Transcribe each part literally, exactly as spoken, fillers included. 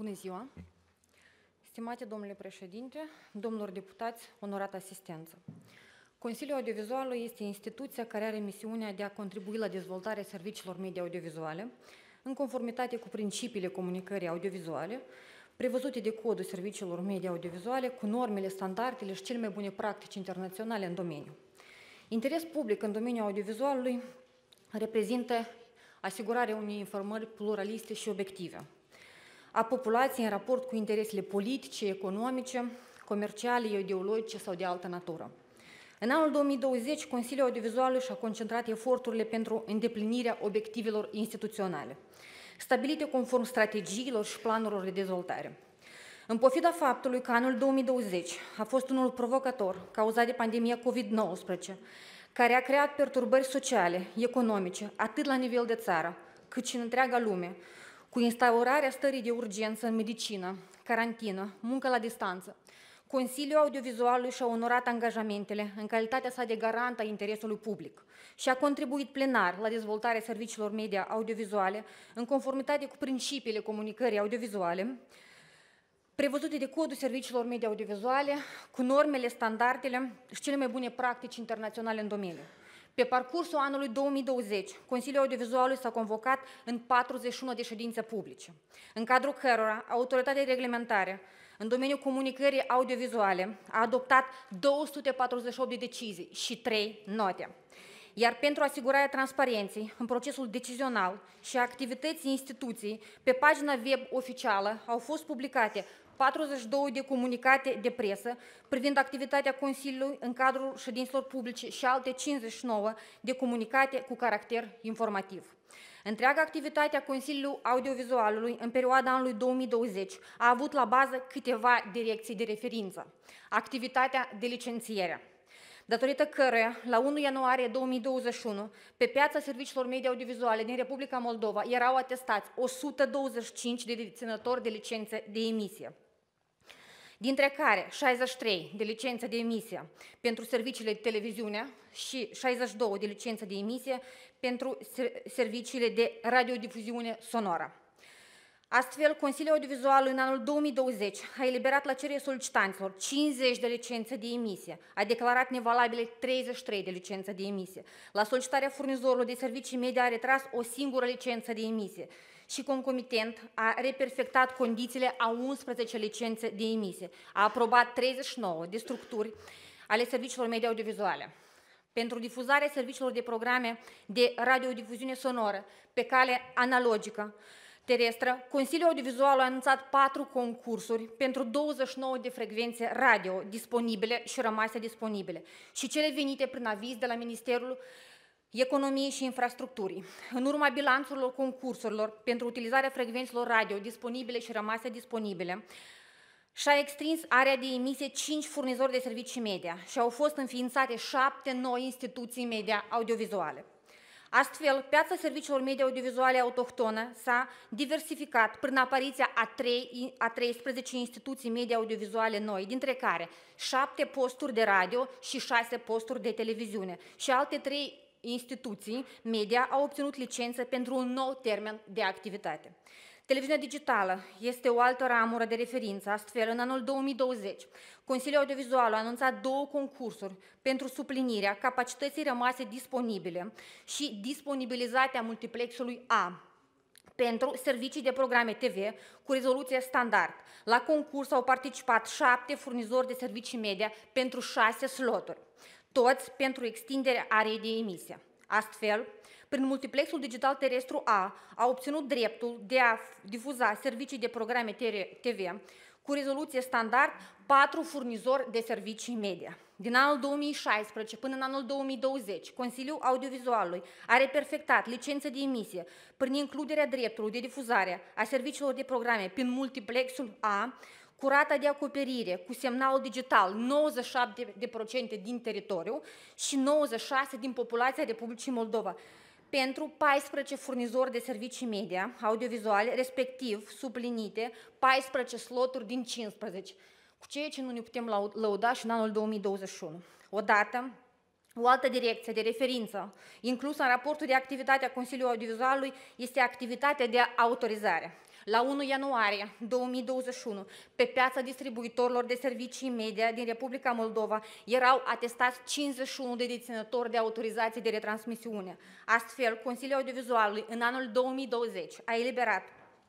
Bună ziua! Stimate domnule președinte, domnilor deputați, onorată asistență. Consiliul Audiovizual este instituția care are misiunea de a contribui la dezvoltarea serviciilor media audiovizuale, în conformitate cu principiile comunicării audiovizuale, prevăzute de Codul Serviciilor Media Audiovizuale, cu normele, standardele și cele mai bune practici internaționale în domeniu. Interes public în domeniul audiovizualului reprezintă asigurarea unei informări pluraliste și obiective a populației în raport cu interesele politice, economice, comerciale, ideologice sau de altă natură. În anul două mii douăzeci, Consiliul Audiovizual și-a concentrat eforturile pentru îndeplinirea obiectivelor instituționale, stabilite conform strategiilor și planurilor de dezvoltare. În pofida faptului că anul două mii douăzeci a fost unul provocator, cauzat de pandemia COVID nouăsprezece, care a creat perturbări sociale, economice, atât la nivel de țară, cât și în întreaga lume, cu instaurarea stării de urgență în medicină, carantină, muncă la distanță, Consiliul Audiovizualului și-a onorat angajamentele în calitatea sa de garant a interesului public și a contribuit plenar la dezvoltarea serviciilor media audiovizuale în conformitate cu principiile comunicării audiovizuale prevăzute de Codul Serviciilor Media Audiovizuale, cu normele, standardele și cele mai bune practici internaționale în domeniu. Pe parcursul anului două mii douăzeci, Consiliul Audiovizualului s-a convocat în patruzeci și unu de ședințe publice, în cadrul cărora autoritatea reglementare în domeniul comunicării audiovizuale a adoptat două sute patruzeci și opt de decizii și trei note. Iar pentru asigurarea transparenței în procesul decizional și a activității instituției, pe pagina web oficială au fost publicate patruzeci și două de comunicate de presă privind activitatea Consiliului în cadrul ședințelor publice și alte cincizeci și nouă de comunicate cu caracter informativ. Întreaga activitate a Consiliului Audiovizualului în perioada anului două mii douăzeci a avut la bază câteva direcții de referință. Activitatea de licențiere, datorită căruia, la unu ianuarie două mii douăzeci și unu, pe piața serviciilor media audiovizuale din Republica Moldova erau atestați o sută douăzeci și cinci de deținători de licențe de emisie, dintre care șaizeci și trei de licențe de emisie pentru serviciile de televiziune și șaizeci și două de licențe de emisie pentru serviciile de radiodifuziune sonoră. Astfel, Consiliul Audiovizual în anul două mii douăzeci a eliberat la cerere solicitanților cincizeci de licențe de emisie, a declarat nevalabile treizeci și trei de licențe de emisie. La solicitarea furnizorului de servicii media a retras o singură licență de emisie și, concomitent, a reperfectat condițiile a unsprezece licențe de emisie. A aprobat treizeci și nouă de structuri ale serviciilor media audiovizuale. Pentru difuzarea serviciilor de programe de radiodifuziune sonoră pe cale analogică terestră, Consiliul Audiovizual a anunțat patru concursuri pentru douăzeci și nouă de frecvențe radio disponibile și rămase disponibile și cele venite prin aviz de la Ministerul Economiei și Infrastructurii. În urma bilanțurilor concursurilor pentru utilizarea frecvențelor radio disponibile și rămase disponibile, și-a extins area de emisie cinci furnizori de servicii media și au fost înființate șapte noi instituții media audiovizuale. Astfel, piața serviciilor media audiovizuale autohtone s-a diversificat prin apariția a, trei, a treisprezece instituții media audiovizuale noi, dintre care șapte posturi de radio și șase posturi de televiziune și alte trei instituții media au obținut licență pentru un nou termen de activitate. Televiziunea digitală este o altă ramură de referință. Astfel, în anul două mii douăzeci, Consiliul Audiovizual a anunțat două concursuri pentru suplinirea capacității rămase disponibile și disponibilizarea multiplexului A pentru servicii de programe T V cu rezoluție standard. La concurs au participat șapte furnizori de servicii media pentru șase sloturi, toți pentru extinderea arei de emisie. Astfel, prin multiplexul digital terestru A, a obținut dreptul de a difuza servicii de programe T V cu rezoluție standard patru furnizori de servicii media. Din anul două mii șaisprezece până în anul două mii douăzeci, Consiliul Audiovizualului a reperfectat licențe de emisie prin includerea dreptului de difuzare a serviciilor de programe prin multiplexul A, cu rata de acoperire cu semnal digital nouăzeci și șapte la sută din teritoriu și nouăzeci și șase la sută din populația Republicii Moldova, pentru paisprezece furnizori de servicii media audiovizuale, respectiv suplinite paisprezece sloturi din cincisprezece, cu ceea ce nu ne putem lăuda și în anul două mii douăzeci și unu. Odată, o altă direcție de referință inclusă în raportul de activitate a Consiliului Audiovizualului este activitatea de autorizare. La unu ianuarie două mii douăzeci și unu, pe piața distribuitorilor de servicii media din Republica Moldova erau atestați cincizeci și unu de deținători de autorizații de retransmisiune. Astfel, Consiliul Audiovizualului în anul două mii douăzeci a eliberat,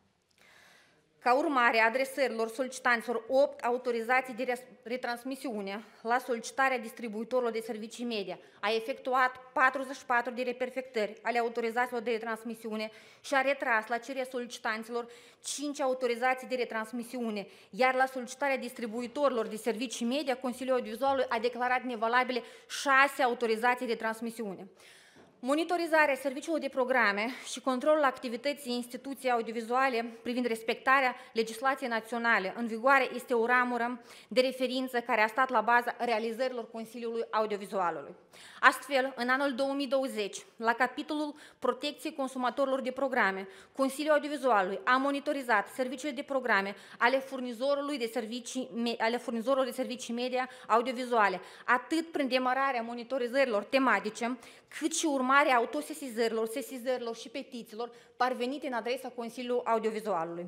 ca urmare a adresărilor solicitanților, opt autorizații de retransmisiune la solicitarea distribuitorilor de servicii media. A efectuat patruzeci și patru de reperfectări ale autorizațiilor de retransmisiune și a retras la cererea solicitanților cinci autorizații de retransmisiune, iar la solicitarea distribuitorilor de servicii media, Consiliul Audiovizualului a declarat nevalabile șase autorizații de transmisiune. Monitorizarea serviciilor de programe și controlul activității instituției audiovizuale privind respectarea legislației naționale în vigoare este o ramură de referință care a stat la baza realizărilor Consiliului Audiovizualului. Astfel, în anul două mii douăzeci, la capitolul protecției consumatorilor de programe, Consiliul Audiovizualului a monitorizat serviciile de programe ale furnizorului de servicii, ale furnizorilor de servicii media audiovizuale, atât prin demararea monitorizărilor tematice, cât și urmarea autosesizărilor, sesizărilor și petițiilor parvenite în adresa Consiliului Audiovizualului.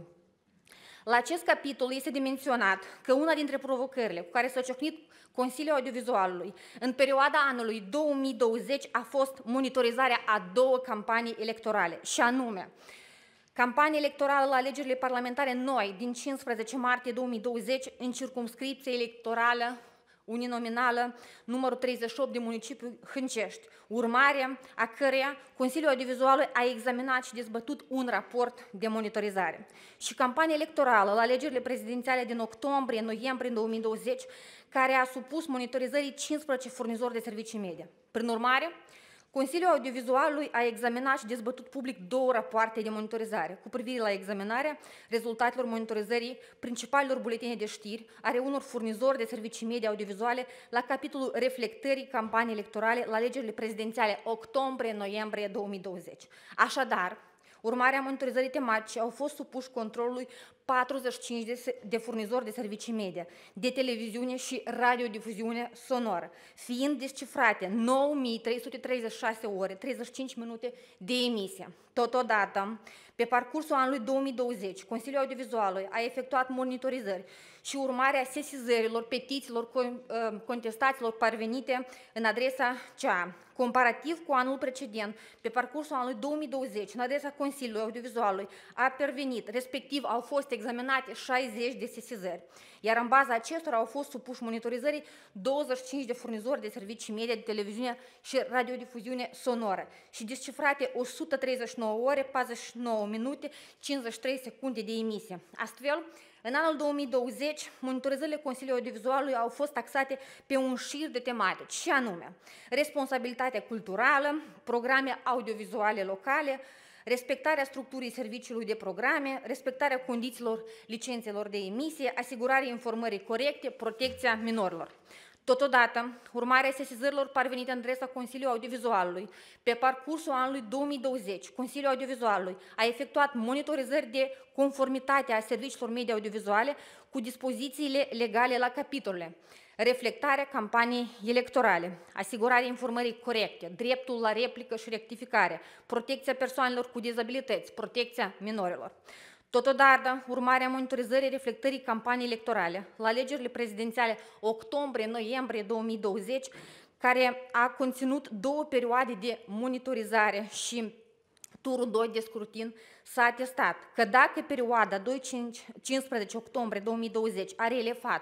La acest capitol este de menționat că una dintre provocările cu care s-a ciocnit Consiliul Audiovizualului în perioada anului două mii douăzeci a fost monitorizarea a două campanii electorale, și anume campania electorală la alegerile parlamentare noi din cincisprezece martie două mii douăzeci în circumscripție electorală uninominală numărul treizeci și opt de municipiul Hâncești, urmare a căreia Consiliul Audiovizualului a examinat și dezbătut un raport de monitorizare. Și campania electorală la alegerile prezidențiale din octombrie-noiembrie două mii douăzeci, care a supus monitorizării cincisprezece furnizori de servicii media. Prin urmare, Consiliul Audiovizualului a examinat și dezbătut public două rapoarte de monitorizare cu privire la examinarea rezultatelor monitorizării principalilor buletine de știri ale unor furnizori de servicii media audiovizuale la capitolul reflectării campaniei electorale la alegerile prezidențiale octombrie-noiembrie două mii douăzeci. Așadar, urmarea monitorizării tematice au fost supuși controlului patruzeci și cinci de, de furnizori de servicii media, de televiziune și radiodifuziune sonoră, fiind descifrate nouă mii trei sute treizeci și șase ore, treizeci și cinci minute de emisie. Totodată, pe parcursul anului două mii douăzeci, Consiliul Audiovizualului a efectuat monitorizări și urmarea sesizărilor, petițiilor, contestațiilor parvenite în adresa C A A. Comparativ cu anul precedent, pe parcursul anului două mii douăzeci, în adresa Consiliului Audiovizualului a pervenit, respectiv au fost examinate șaizeci de sesizări, iar în baza acestora au fost supuși monitorizării douăzeci și cinci de furnizori de servicii media de televiziune și radiodifuziune sonoră și descifrate o sută treizeci și nouă ore, patruzeci și nouă minute, cincizeci și trei secunde de emisie. Astfel, în anul două mii douăzeci, monitorizările Consiliului Audiovizualului au fost taxate pe un șir de tematici, și anume responsabilitatea culturală, programe audiovizuale locale, respectarea structurii serviciului de programe, respectarea condițiilor licențelor de emisie, asigurarea informării corecte, protecția minorilor. Totodată, urmarea sesizărilor parvenite în adresa Consiliului Audiovizualului, pe parcursul anului două mii douăzeci, Consiliul Audiovizualului a efectuat monitorizări de conformitate a serviciilor media audiovizuale cu dispozițiile legale la capitolele: reflectarea campaniei electorale, asigurarea informării corecte, dreptul la replică și rectificare, protecția persoanelor cu dizabilități, protecția minorilor. Totodată, urmarea monitorizării reflectării campaniei electorale la alegerile prezidențiale octombrie-noiembrie două mii douăzeci, care a conținut două perioade de monitorizare și turul doi de scrutin, s-a atestat că dacă perioada doi cincisprezece octombrie două mii douăzeci a relevat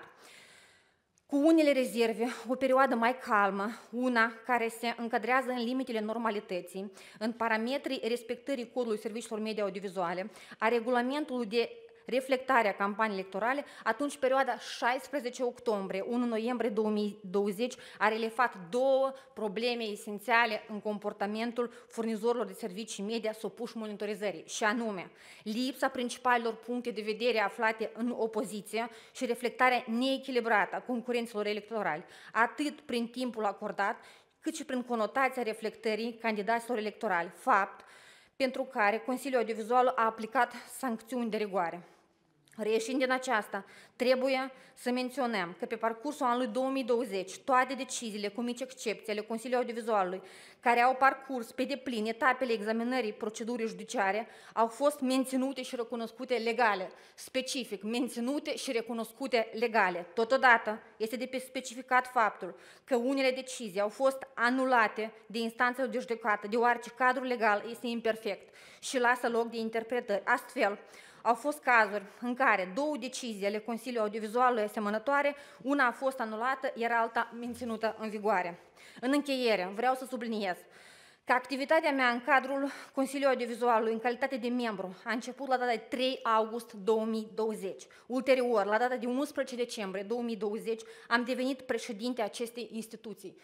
cu unele rezerve o perioadă mai calmă, una care se încadrează în limitele normalității, în parametrii respectării codului serviciilor media audiovizuale, a regulamentului de reflectare a campaniei electorale, atunci perioada șaisprezece octombrie - unu noiembrie două mii douăzeci a relevat două probleme esențiale în comportamentul furnizorilor de servicii media supuși monitorizării, și anume lipsa principalelor puncte de vedere aflate în opoziție și reflectarea neechilibrată a concurenților electorali, atât prin timpul acordat, cât și prin conotația reflectării candidaților electorali, fapt pentru care Consiliul Audiovizual a aplicat sancțiuni de rigoare. Reieșind din aceasta, trebuie să menționăm că pe parcursul anului două mii douăzeci, toate deciziile, cu mici excepții, ale Consiliului Audiovizualului, care au parcurs pe deplin etapele examinării procedurii judiciare, au fost menținute și recunoscute legale, specific, menținute și recunoscute legale. Totodată, este de specificat faptul că unele decizii au fost anulate de instanța de judecată, deoarece cadrul legal este imperfect și lasă loc de interpretări. Astfel, au fost cazuri în care două decizii ale Consiliului Audiovizualului asemănătoare, una a fost anulată, iar alta menținută în vigoare. În încheiere, vreau să subliniez că activitatea mea în cadrul Consiliului Audiovizualului, în calitate de membru, a început la data de trei august două mii douăzeci. Ulterior, la data de unsprezece decembrie două mii douăzeci, am devenit președinte acestei instituții.